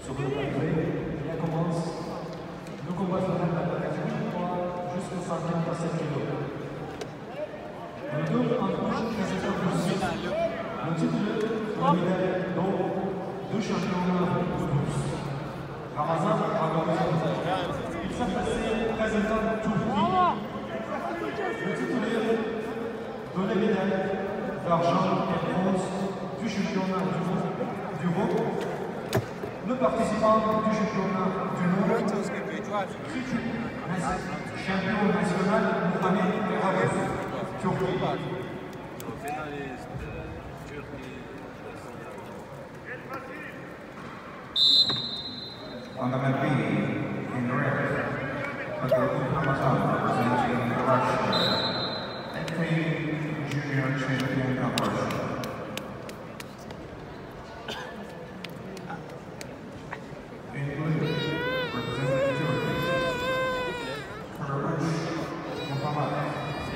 Sur le plateau, on commence le combat de la catégorie 3 jusqu'au 57 kg. Le double en couche, le titre de médaille d'or de championnat de tous. Ramazan Agamben, il s'est placé président de Turquie. Le titulaire de la médaille d'argent et bronze du championnat du monde. Le participant du championnat du monde, champion national Mohamed Eraref, Turquie. On the mat B, in red, Adobe Ramazan representing Russia, entering Junior Champion of Russia. In blue, representing Turkey, Kararush Muhammad.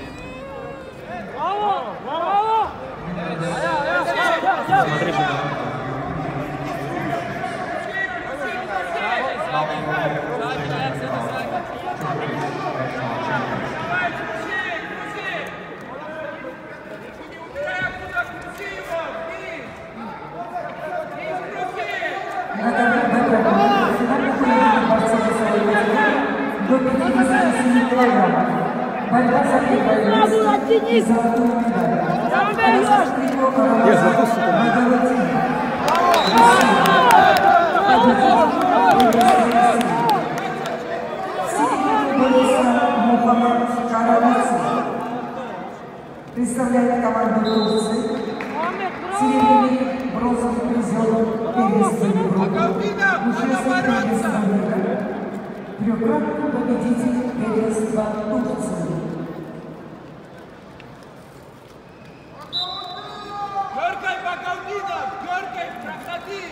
Представляет команду Турции, серебряный, бронзовый призер первенства Европы, участник первенства мира, трехкратный победитель первенства Турции. Георгий Багаудинов, Георгий, проходи!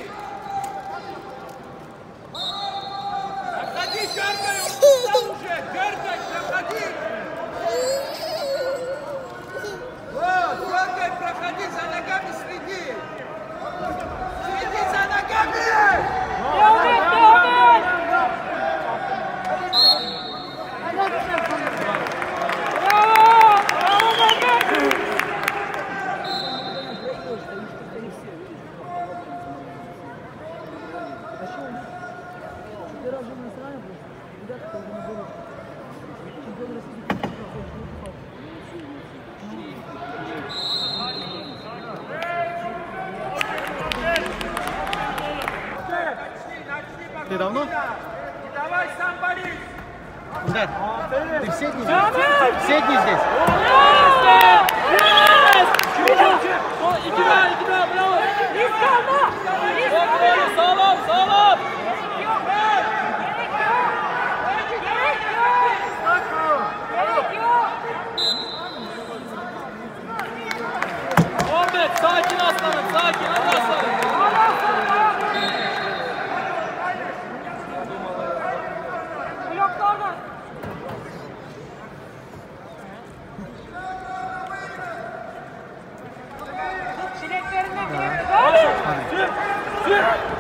Проходи, Георгий, он устал уже! Георгий, проходи! Вот, Георгий, проходи, за ногами следи! Следи за ногами! Ты давно? Давай, сам Борис! Да. Ты все дни здесь? Все дни здесь? Sağlam, sağlam! Ahmet, sakin aslanım, sakin, hadi aslanım! Çileklerine girelim. Hadi.